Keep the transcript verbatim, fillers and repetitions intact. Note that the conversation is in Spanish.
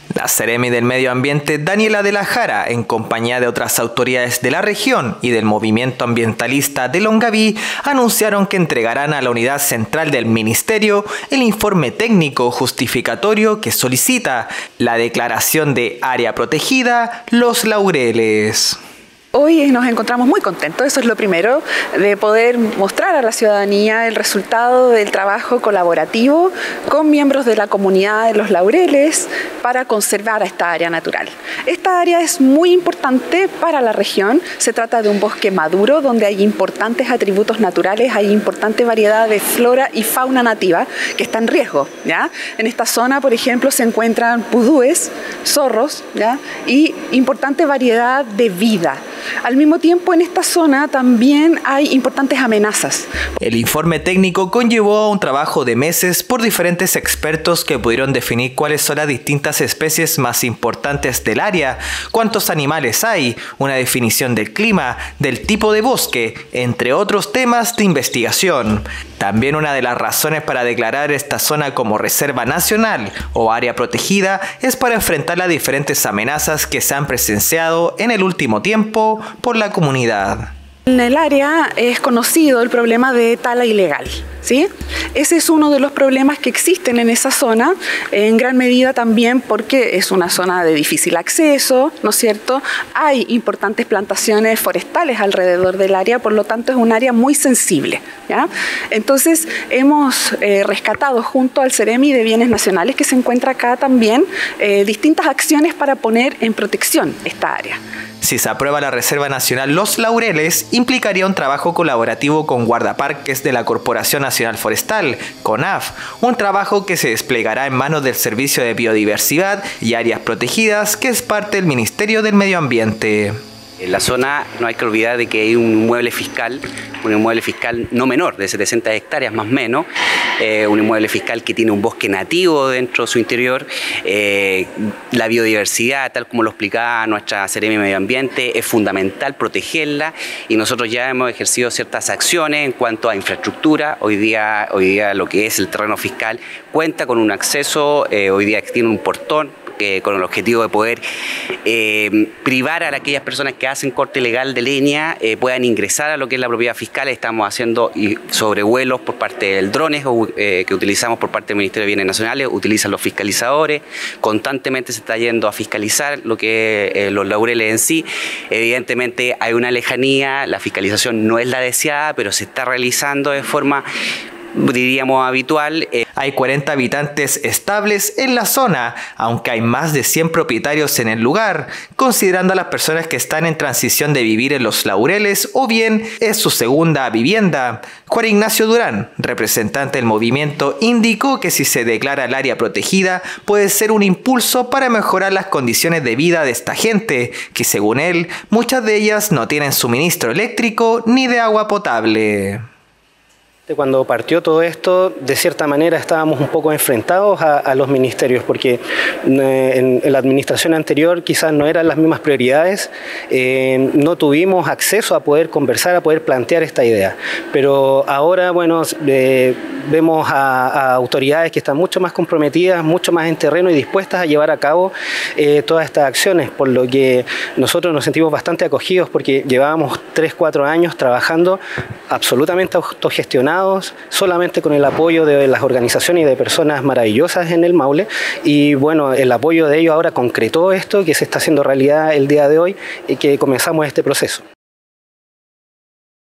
La Seremi del Medio Ambiente, Daniela de la Jara, en compañía de otras autoridades de la región y del movimiento ambientalista de Longaví, anunciaron que entregarán a la unidad central del ministerio el informe técnico justificatorio que solicita la declaración de área protegida Los Laureles. Hoy nos encontramos muy contentos, eso es lo primero, de poder mostrar a la ciudadanía el resultado del trabajo colaborativo con miembros de la comunidad de Los Laureles para conservar a esta área natural. Esta área es muy importante para la región, se trata de un bosque maduro donde hay importantes atributos naturales, hay importante variedad de flora y fauna nativa que está en riesgo, ¿ya? En esta zona, por ejemplo, se encuentran pudúes, zorros, ¿ya? Y importante variedad de vida. Al mismo tiempo, en esta zona también hay importantes amenazas. El informe técnico conllevó un trabajo de meses por diferentes expertos que pudieron definir cuáles son las distintas especies más importantes del área, cuántos animales hay, una definición del clima, del tipo de bosque, entre otros temas de investigación. También una de las razones para declarar esta zona como reserva nacional o área protegida es para enfrentar las diferentes amenazas que se han presenciado en el último tiempo por la comunidad. En el área es conocido el problema de tala ilegal, ¿sí? Ese es uno de los problemas que existen en esa zona, en gran medida también porque es una zona de difícil acceso, ¿no es cierto? Hay importantes plantaciones forestales alrededor del área, por lo tanto es un área muy sensible, ¿ya? Entonces hemos eh, rescatado junto al Seremi de Bienes Nacionales, que se encuentra acá también, eh, distintas acciones para poner en protección esta área. Si se aprueba la Reserva Nacional Los Laureles, implicaría un trabajo colaborativo con guardaparques de la Corporación Nacional Forestal, CONAF, un trabajo que se desplegará en manos del Servicio de Biodiversidad y Áreas Protegidas, que es parte del Ministerio del Medio Ambiente. En la zona no hay que olvidar de que hay un inmueble fiscal, un inmueble fiscal no menor, de setecientas hectáreas más o menos, eh, un inmueble fiscal que tiene un bosque nativo dentro de su interior. Eh, la biodiversidad, tal como lo explicaba nuestra Seremi de Medio Ambiente, es fundamental protegerla y nosotros ya hemos ejercido ciertas acciones en cuanto a infraestructura. Hoy día, hoy día lo que es el terreno fiscal cuenta con un acceso, eh, hoy día tiene un portón, Eh, con el objetivo de poder eh, privar a aquellas personas que hacen corte ilegal de leña eh, puedan ingresar a lo que es la propiedad fiscal. Estamos haciendo sobrevuelos por parte del drones eh, que utilizamos por parte del Ministerio de Bienes Nacionales, utilizan los fiscalizadores, constantemente se está yendo a fiscalizar lo que es eh, Los Laureles en sí. Evidentemente hay una lejanía, la fiscalización no es la deseada, pero se está realizando de forma, diríamos, habitual. Hay cuarenta habitantes estables en la zona, aunque hay más de cien propietarios en el lugar, considerando a las personas que están en transición de vivir en Los Laureles o bien es su segunda vivienda. Juan Ignacio Durán, representante del movimiento, indicó que si se declara el área protegida puede ser un impulso para mejorar las condiciones de vida de esta gente, que según él, muchas de ellas no tienen suministro eléctrico ni de agua potable. Cuando partió todo esto, de cierta manera estábamos un poco enfrentados a, a los ministerios, porque en, en la administración anterior quizás no eran las mismas prioridades, eh, no tuvimos acceso a poder conversar, a poder plantear esta idea. Pero ahora, bueno, eh, vemos a, a autoridades que están mucho más comprometidas, mucho más en terreno y dispuestas a llevar a cabo eh, todas estas acciones, por lo que nosotros nos sentimos bastante acogidos porque llevábamos tres, cuatro años trabajando absolutamente autogestionados, solamente con el apoyo de las organizaciones y de personas maravillosas en el Maule, y bueno, el apoyo de ellos ahora concretó esto que se está haciendo realidad el día de hoy y que comenzamos este proceso.